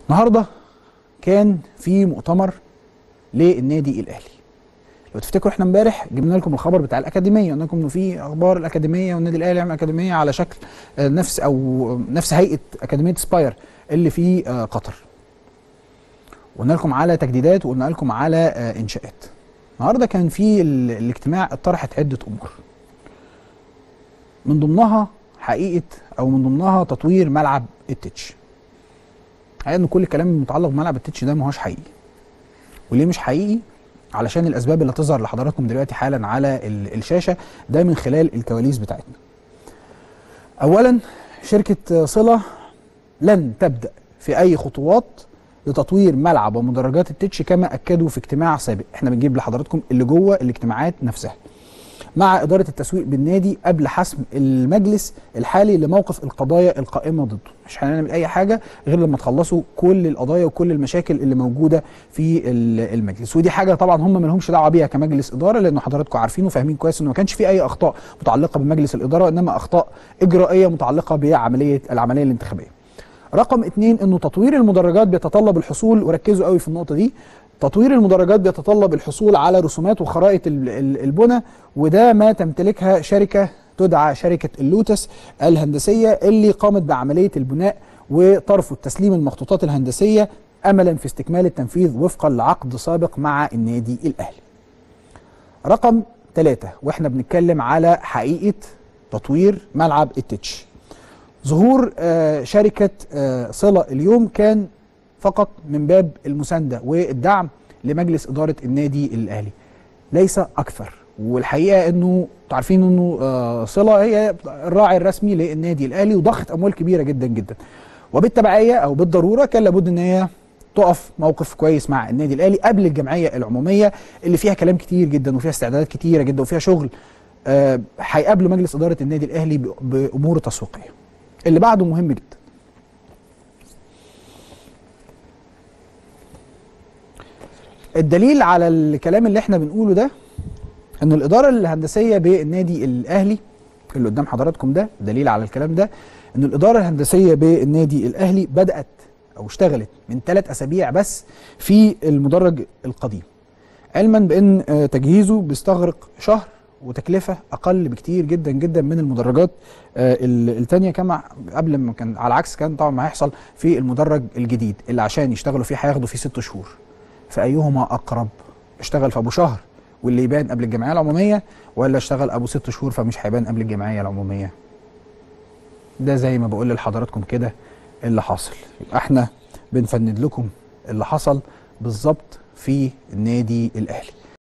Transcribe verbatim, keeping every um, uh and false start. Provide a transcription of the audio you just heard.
النهارده كان في مؤتمر للنادي الاهلي. لو تفتكروا احنا امبارح جبنا لكم الخبر بتاع الاكاديميه، قلنا لكم انه في اخبار الاكاديميه والنادي الاهلي يعمل اكاديميه على شكل نفس او نفس هيئه اكاديميه سباير اللي في قطر. قلنا لكم على تجديدات وقلنا لكم على انشاءات. النهارده كان في الاجتماع اتطرحت عده امور، من ضمنها حقيقه او من ضمنها تطوير ملعب التتش. حقيقة ان كل الكلام المتعلق بملعب التتش ده ما هوش حقيقي. وليه مش حقيقي؟ علشان الاسباب اللي هتظهر لحضراتكم دلوقتي حالا على الشاشه، ده من خلال الكواليس بتاعتنا. اولا، شركه صله لن تبدا في اي خطوات لتطوير ملعب ومدرجات التتش كما اكدوا في اجتماع سابق. احنا بنجيب لحضراتكم اللي جوه الاجتماعات نفسها مع إدارة التسويق بالنادي قبل حسم المجلس الحالي لموقف القضايا القائمة ضده. مش هنعمل أي حاجة غير لما تخلصوا كل القضايا وكل المشاكل اللي موجودة في المجلس، ودي حاجة طبعا هم ما لهمش دعوة بيها كمجلس إدارة، لأنه حضراتكم عارفين وفاهمين كويس إنه ما كانش في أي أخطاء متعلقة بمجلس الإدارة، وإنما أخطاء إجرائية متعلقة بعملية العملية الانتخابية. رقم اتنين، إنه تطوير المدرجات بيتطلب الحصول، وركزوا قوي في النقطة دي، تطوير المدرجات بيتطلب الحصول على رسومات وخرائط البنى، وده ما تمتلكها شركة تدعى شركة اللوتس الهندسية اللي قامت بعملية البناء وترفض تسليم المخطوطات الهندسية أملا في استكمال التنفيذ وفقا لعقد سابق مع النادي الأهلي. رقم ثلاثة، واحنا بنتكلم على حقيقة تطوير ملعب التتش، ظهور آه شركة آه صلة اليوم كان فقط من باب المساندة والدعم لمجلس إدارة النادي الأهلي، ليس أكثر. والحقيقة أنه تعرفين أنه آه صلة هي الراعي الرسمي للنادي الأهلي وضخت أموال كبيرة جدا جدا، وبالتبعية أو بالضرورة كان لابد أن هي تقف موقف كويس مع النادي الأهلي قبل الجمعية العمومية اللي فيها كلام كتير جدا وفيها استعدادات كتيرة جدا وفيها شغل هيقابله آه مجلس إدارة النادي الأهلي بأمور تسويقية. اللي بعده مهم جدا. الدليل على الكلام اللي احنا بنقوله ده ان الاداره الهندسيه بالنادي الاهلي اللي قدام حضراتكم ده، دليل على الكلام ده ان الاداره الهندسيه بالنادي الاهلي بدات او اشتغلت من ثلاث اسابيع بس في المدرج القديم، علما بان تجهيزه بيستغرق شهر وتكلفه اقل بكتير جدا جدا من المدرجات الثانيه، كما قبل ما كان على عكس كان طبعا ما هيحصل في المدرج الجديد اللي عشان يشتغلوا فيه هياخدوا فيه ست شهور. فأيهما أقرب؟ اشتغل في أبو شهر واللي يبان قبل الجمعية العمومية، ولا اشتغل أبو ست شهور فمش هيبان قبل الجمعية العمومية؟ ده زي ما بقول لحضراتكم كده اللي حاصل. يبقى احنا بنفند لكم اللي حصل بالظبط في النادي الأهلي.